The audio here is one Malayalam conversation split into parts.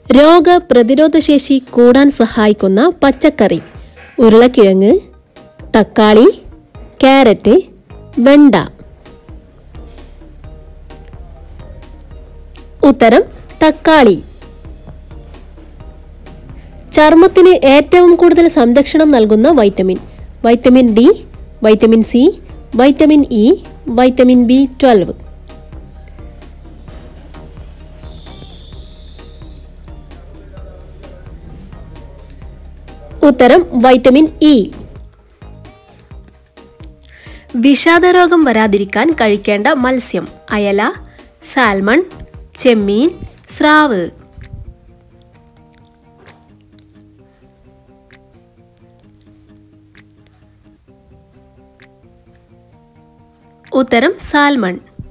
രോഗപ്രതിരോധശേഷി കൂടാൻ സഹായിക്കുന്ന പച്ചക്കറി: ഉരുളക്കിഴങ്ങ്, തക്കാളി, ക്യാരറ്റ്, വെണ്ട. ഉത്തരം തക്കാളി. ചർമ്മത്തിന് ഏറ്റവും കൂടുതൽ സംരക്ഷണം നൽകുന്ന vitamin: vitamin D, vitamin C, vitamin E, vitamin B12. ഉത്തരം വൈറ്റമിൻ ഇ. വിഷാദരോഗം വരാതിരിക്കാൻ കഴിക്കേണ്ട മത്സ്യം: അയല, സാൽമൺ, ചെമ്മീൻ, സ്രാവ്. ഉത്തരം സാൽമൺ.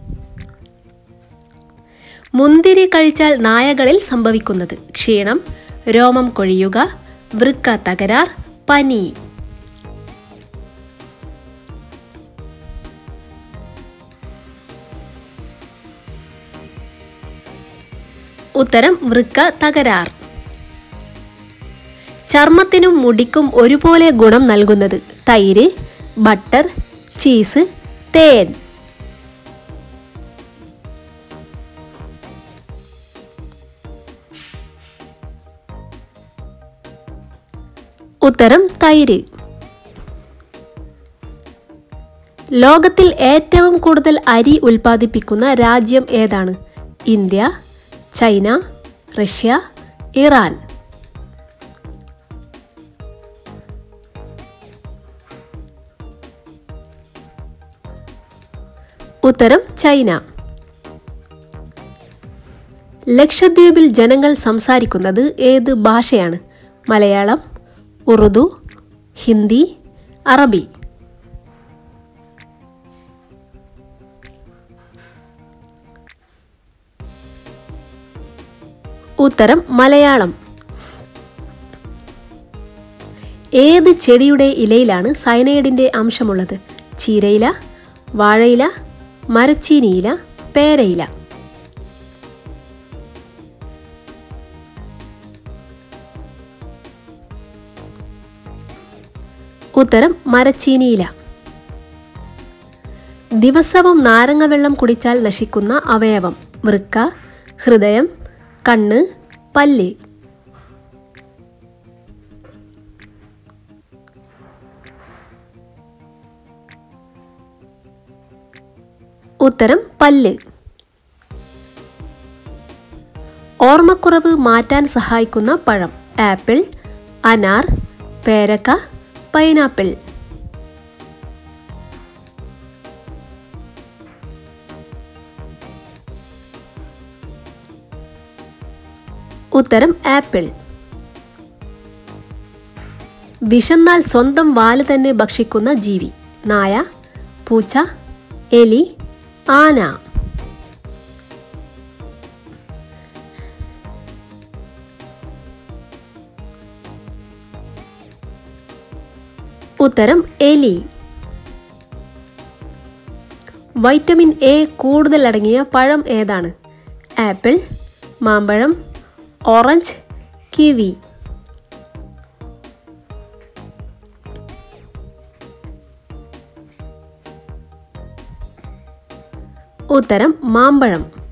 മുന്തിരി കഴിച്ചാൽ നായകളിൽ സംഭവിക്കുന്നത്: ക്ഷീണം, രോമം കൊഴിയുക, വൃക്ക തകരാർ, പനി. ഉത്തരം വൃക്ക തകരാർ. ചർമ്മത്തിനും മുടിക്കും ഒരുപോലെ ഗുണം നൽകുന്നത്: തൈര്, ബട്ടർ, ചീസ്, തേൻ. ഉത്തരം തൈര്. ലോകത്തിൽ ഏറ്റവും കൂടുതൽ അരി ഉൽപ്പാദിപ്പിക്കുന്ന രാജ്യം ഏതാണ്? India, China, Russia, Iran. ഉത്തരം ചൈന. ലക്ഷദ്വീപിൽ ജനങ്ങൾ സംസാരിക്കുന്നത് ഏത് ഭാഷയാണ്? മലയാളം, ഉറുദു, ഹിന്ദി, അറബി. ഉത്തരം മലയാളം. ഏത് ചെടിയുടെ ഇലയിലാണ് സയനൈഡിന്റെ അംശമുള്ളത്? ചീരയില, വാഴയില, മരച്ചീനിയില, പേരയില. ഉത്തരം മരച്ചീനിയില. ദിവസവും നാരങ്ങ വെള്ളം കുടിച്ചാൽ നശിക്കുന്ന അവയവം: വൃക്ക, ഹൃദയം, കണ്ണ്, പല്ല്. ഉത്തരം പല്ല്. ഓർമ്മക്കുറവ് മാറ്റാൻ സഹായിക്കുന്ന പഴം: ആപ്പിൾ, അനാർ, പേരക്ക, പൈനാപ്പിൾ. ഉത്തരം ആപ്പിൾ. വിശന്നാൽ സ്വന്തം വാല് തന്നെ ഭക്ഷിക്കുന്ന ജീവി: നായ, പൂച്ച, എലി, ആന. ഉത്തരം എലി. വൈറ്റമിൻ എ കൂടുതൽ അടങ്ങിയ പഴം ഏതാണ്? ആപ്പിൾ, മാമ്പഴം, ഓറഞ്ച്, കിവി. ഉത്തരം മാമ്പഴം.